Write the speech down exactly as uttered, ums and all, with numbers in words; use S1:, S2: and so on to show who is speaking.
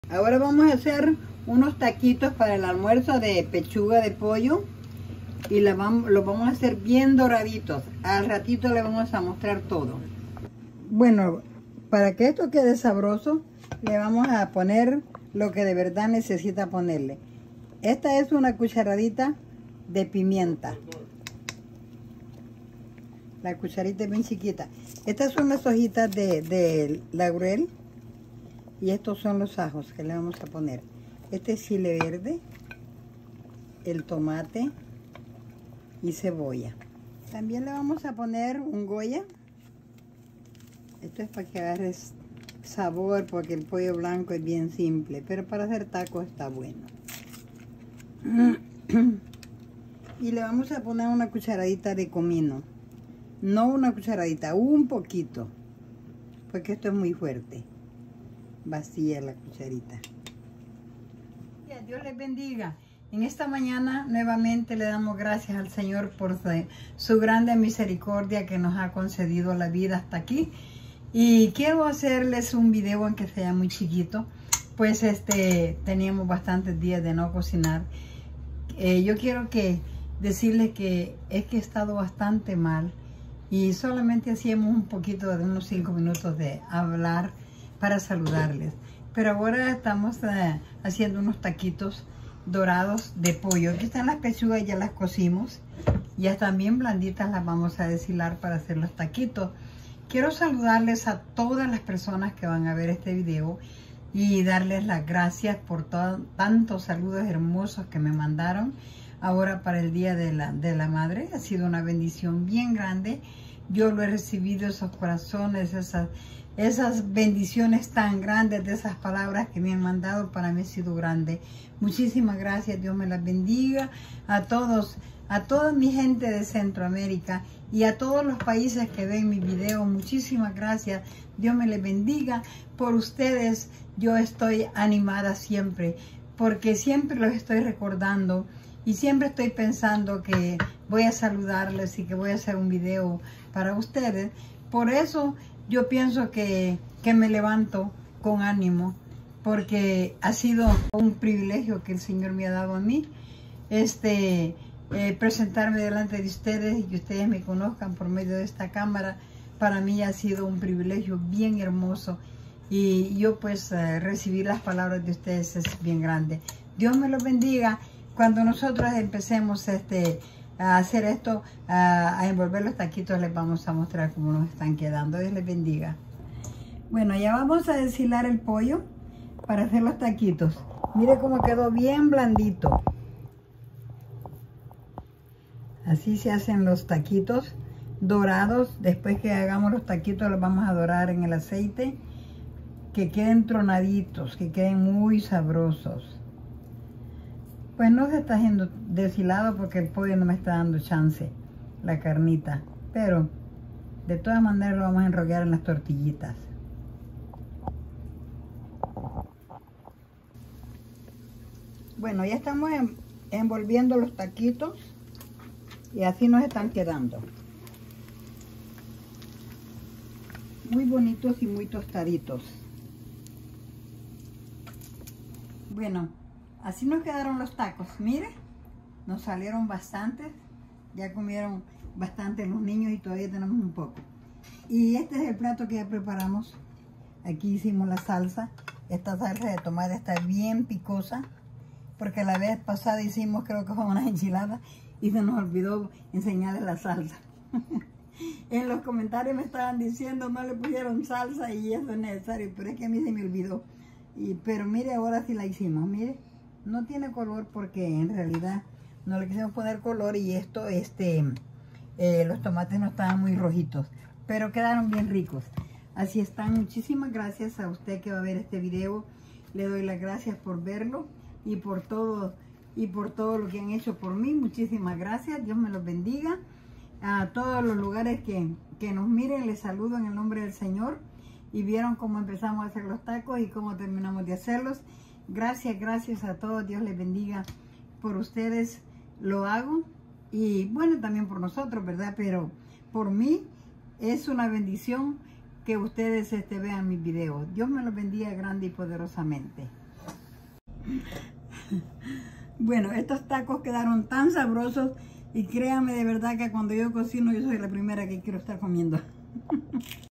S1: Ahora vamos a hacer unos taquitos para el almuerzo de pechuga de pollo y lo vamos, lo vamos a hacer bien doraditos. Al ratito le vamos a mostrar todo. Bueno, para que esto quede sabroso, le vamos a poner lo que de verdad necesita ponerle. Esta es una cucharadita de pimienta. La cucharita es bien chiquita. Estas son las hojitas de, de laurel. Y estos son los ajos que le vamos a poner. Este es chile verde, el tomate y cebolla. También le vamos a poner un goya. Esto es para que agarres sabor, porque el pollo blanco es bien simple, pero para hacer tacos está bueno. Y le vamos a poner una cucharadita de comino. No una cucharadita, un poquito, porque esto es muy fuerte. Vacía la cucharita. Dios les bendiga. En esta mañana nuevamente le damos gracias al Señor por su, su grande misericordia que nos ha concedido la vida hasta aquí. Y quiero hacerles un video aunque sea muy chiquito, pues este teníamos bastantes días de no cocinar. Eh, yo quiero que decirles que es que he estado bastante mal y solamente hacíamos un poquito de unos cinco minutos de hablar para saludarles. Pero ahora estamos eh, haciendo unos taquitos dorados de pollo. Aquí están las pechugas, ya las cocimos. Ya están bien blanditas, las vamos a deshilar para hacer los taquitos. Quiero saludarles a todas las personas que van a ver este video y darles las gracias por todo, tantos saludos hermosos que me mandaron ahora para el Día de la, de la Madre. Ha sido una bendición bien grande. Yo lo he recibido, esos corazones, esas, esas bendiciones tan grandes de esas palabras que me han mandado, para mí ha sido grande. Muchísimas gracias, Dios me las bendiga a todos, a toda mi gente de Centroamérica y a todos los países que ven mi video. Muchísimas gracias, Dios me les bendiga. Por ustedes yo estoy animada siempre, porque siempre los estoy recordando y siempre estoy pensando que voy a saludarles y que voy a hacer un video para ustedes. Por eso yo pienso que, que me levanto con ánimo, porque ha sido un privilegio que el Señor me ha dado a mí, este, eh, presentarme delante de ustedes y que ustedes me conozcan por medio de esta cámara. Para mí ha sido un privilegio bien hermoso y yo pues eh, recibir las palabras de ustedes es bien grande. Dios me los bendiga. Cuando nosotros empecemos este, a hacer esto, a, a envolver los taquitos, les vamos a mostrar cómo nos están quedando. Dios les bendiga. Bueno, ya vamos a deshilar el pollo para hacer los taquitos. Mire cómo quedó bien blandito. Así se hacen los taquitos dorados. Después que hagamos los taquitos, los vamos a dorar en el aceite. Que queden tronaditos, que queden muy sabrosos. Pues no se está haciendo deshilado porque el pollo no me está dando chance, la carnita. Pero de todas maneras lo vamos a enrollar en las tortillitas. Bueno, ya estamos en, envolviendo los taquitos y así nos están quedando. Muy bonitos y muy tostaditos. Bueno, así nos quedaron los tacos. Mire, nos salieron bastantes. Ya comieron bastante los niños y todavía tenemos un poco. Y este es el plato que ya preparamos. Aquí hicimos la salsa. Esta salsa de tomate está bien picosa, porque la vez pasada hicimos, creo que fue una enchilada, y se nos olvidó enseñarles la salsa. En los comentarios me estaban diciendo no le pusieron salsa y eso es necesario, pero es que a mí se me olvidó. Y, pero mire, ahora sí la hicimos. Mire, no tiene color porque en realidad no le quisimos poner color, y esto, este, eh, los tomates no estaban muy rojitos, pero quedaron bien ricos. Así están. Muchísimas gracias a usted que va a ver este video. Le doy las gracias por verlo y por todo y por todo lo que han hecho por mí. Muchísimas gracias. Dios me los bendiga. A todos los lugares que, que nos miren, les saludo en el nombre del Señor. Y vieron cómo empezamos a hacer los tacos y cómo terminamos de hacerlos. Gracias, gracias a todos. Dios les bendiga. Por ustedes lo hago. Y bueno, también por nosotros, ¿verdad? Pero por mí es una bendición que ustedes este, vean mis videos. Dios me los bendiga grande y poderosamente. Bueno, estos tacos quedaron tan sabrosos y créanme de verdad que cuando yo cocino yo soy la primera que quiero estar comiendo.